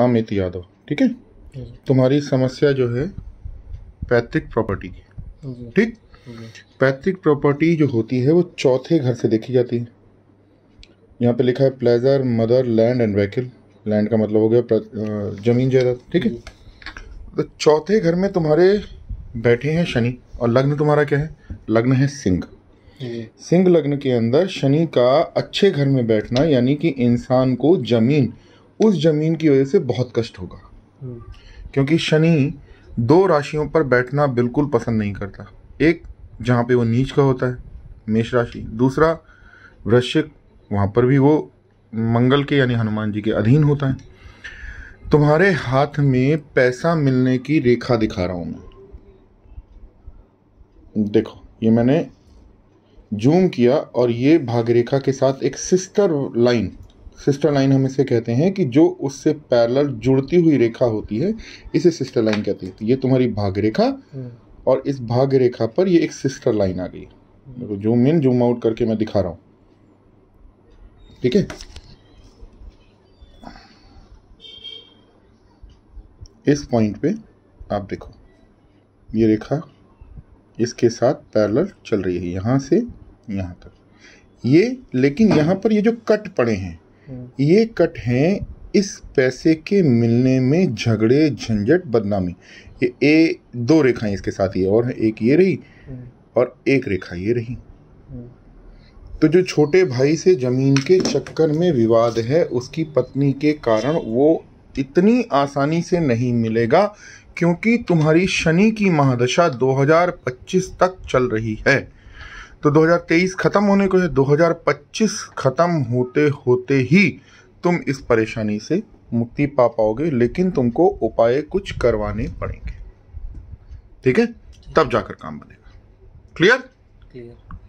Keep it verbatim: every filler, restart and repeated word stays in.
अमित यादव, ठीक है। तुम्हारी समस्या जो है पैतृक प्रॉपर्टी की, ठीक। पैतृक प्रॉपर्टी जो होती है वो चौथे घर से देखी जाती है। यहाँ पे लिखा है pleasure, mother, land and vehicle. Land का मतलब हो गया जमीन जायदाद, ठीक है। तो चौथे घर में तुम्हारे बैठे हैं शनि, और लग्न तुम्हारा क्या है? लग्न है सिंह। सिंह लग्न के अंदर शनि का अच्छे घर में बैठना यानी कि इंसान को जमीन, उस जमीन की वजह से बहुत कष्ट होगा, क्योंकि शनि दो राशियों पर बैठना बिल्कुल पसंद नहीं करता। एक जहाँ पे वो नीच का होता है, मेष राशि। दूसरा वृश्चिक, वहाँ पर भी वो मंगल के यानी हनुमान जी के अधीन होता है। तुम्हारे हाथ में पैसा मिलने की रेखा दिखा रहा हूं मैं, देखो ये मैंने जूम किया, और ये भाग्यरेखा के साथ एक सिस्टर लाइन, सिस्टर लाइन हम इसे कहते हैं कि जो उससे पैरेलल जुड़ती हुई रेखा होती है, इसे सिस्टर लाइन कहते हैं। ये तुम्हारी भाग्यरेखा, और इस भाग्यरेखा पर ये एक सिस्टर लाइन आ गई। देखो जूम इन जूम आउट करके मैं दिखा रहा हूं, ठीक है। इस पॉइंट पे आप देखो, ये रेखा इसके साथ पैरेलल चल रही है, यहाँ से यहाँ तक ये। लेकिन यहाँ पर ये जो कट पड़े हैं, ये कट हैं इस पैसे के मिलने में झगड़े, झंझट, बदनामी। ये ए दो रेखाएं इसके साथ ही और एक ये रही और एक रेखा ये रही। तो जो छोटे भाई से जमीन के चक्कर में विवाद है, उसकी पत्नी के कारण वो इतनी आसानी से नहीं मिलेगा, क्योंकि तुम्हारी शनि की महादशा दो हज़ार पच्चीस तक चल रही है। तो दो हज़ार तेईस खत्म होने को है, दो हज़ार पच्चीस खत्म होते होते ही तुम इस परेशानी से मुक्ति पा पाओगे, लेकिन तुमको उपाय कुछ करवाने पड़ेंगे, ठीक है, तब जाकर काम बनेगा। क्लियर? क्लियर।